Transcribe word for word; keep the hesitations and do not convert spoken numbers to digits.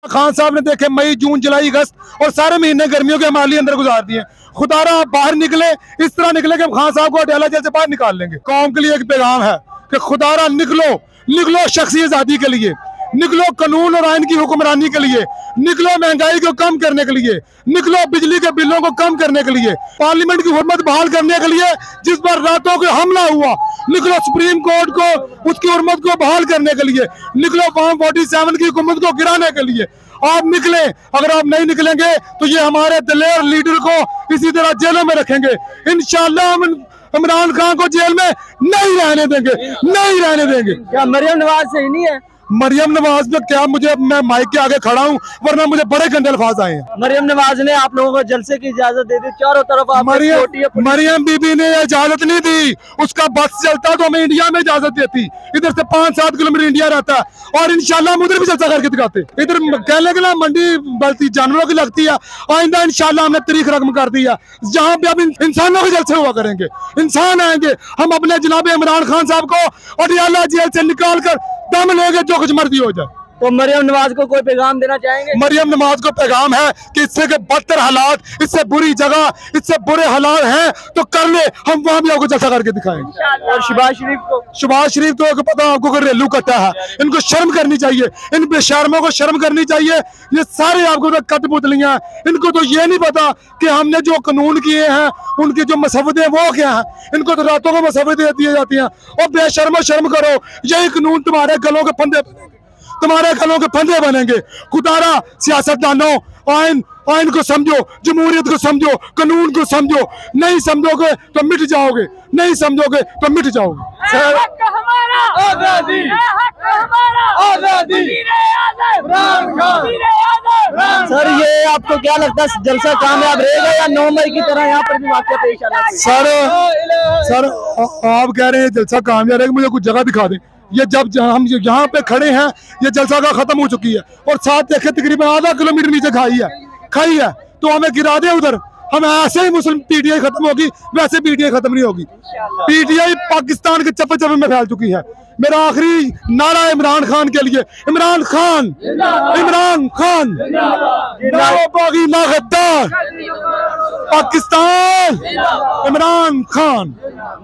खान साहब ने देखे मई जून जुलाई अगस्त और सारे महीने गर्मियों के हमारे अंदर गुजार दिए। खुदारा आप बाहर निकले, इस तरह निकले कि खान साहब को अटाला जेल से बाहर निकाल लेंगे। कौम के लिए एक पैगाम है कि खुदारा निकलो, निकलो शख्सी आजादी के लिए, निकलो कानून और आइन की हुक्मरानी के लिए, निकलो महंगाई को कम करने के लिए, निकलो बिजली के बिलों को कम करने के लिए, पार्लियामेंट की हुर्मत बहाल करने के लिए जिस पर रातों को हमला हुआ, निकलो सुप्रीम कोर्ट को उसकी हुर्मत को बहाल करने के लिए, निकलो फॉर्म फोर्टी सेवन की हुकूमत को गिराने के लिए। आप निकले, अगर आप नहीं निकलेंगे तो ये हमारे दलेर लीडर को इसी तरह जेलों में रखेंगे। इंशाल्लाह हम इमरान खान को जेल में नहीं रहने देंगे, नहीं रहने देंगे। क्या मरियम नवाज सही नहीं है? मरियम नवाज में क्या, मुझे मैं माइक के आगे खड़ा हूँ वरना मुझे बड़े गंदे अल्फाज आए हैं। मरियम नवाज ने आप लोगों को जलसे की इजाजत दे दी, चारों तरफ आप मरियम मरियम बीबी ने इजाजत नहीं दी। उसका बस चलता तो हमें इंडिया में इजाजत देती। इधर से पाँच सात किलोमीटर इंडिया रहता है और इंशाल्लाह हम उधर भी जलसा करके दिखाते। इधर कहने के ना मंडी बलती जानवरों की लगती है, आइंदा इंशाल्लाह हमने तारीख रकम कर दी है जहाँ पे अब इंसानों के जलसे हुआ करेंगे। इंसान आएंगे, हम अपने जनाब इमरान खान साहब को अटियाला जेल से निकाल कर दम लेंगे, जो कुछ मर्जी हो जाए। तो मरियम नवाज को कोई पैगाम देना चाहेंगे? मरियम नवाज को पैगाम है कि इससे के बदतर हालात, इससे बुरी जगह, इससे बुरे हालात हैं तो कर ले, हम वहां भी आपको जलसा करके दिखाएंगे। और शहबाज शरीफ को शहबाज शरीफ तो पता आपको कि रेलू कट्टा है, इनको शर्म करनी चाहिए, इन बेशर्मों को शर्म करनी चाहिए। ये सारे आपको तो कठपुतलियां हैं, इनको तो ये नहीं पता कि हमने जो कानून किए हैं उनके जो मसवदे वो क्या है। इनको तो रातों को मसवदे दिए जाती हैं। और बेशर्मो शर्म करो, यही कानून तुम्हारे गलों के फंदे तुम्हारे गलों के फंदे बनेंगे। खुदारा सियासतदानों, आइन आइन को समझो, जमहूरियत को समझो, कानून को समझो। नहीं समझोगे तो मिट जाओगे, नहीं समझोगे तो मिट जाओगे। सर सर ये आपको क्या लगता है जलसा कामयाब रहेगा या नौ मई की तरह यहाँ पर भी वाक़या पेश आना? सर सर आप कह रहे हैं जलसा कामयाब रहेगा, मुझे कुछ जगह दिखा दें। ये जब हम यहाँ पे खड़े हैं ये जलसा का खत्म हो चुकी है और साथ देखे तकरीबन आधा किलोमीटर नीचे खाई है खाई है तो हमें गिरा दे उधर। हम ऐसे ही मुस्लिम पीटीआई खत्म होगी, वैसे पीटीआई खत्म नहीं होगी। पीटीआई पाकिस्तान के चप्पे चप्पे में फैल चुकी है। मेरा आखिरी नारा इमरान खान के लिए, इमरान खान, इमरान खान, ना बागी ना गद्दार, पाकिस्तान, इमरान खान।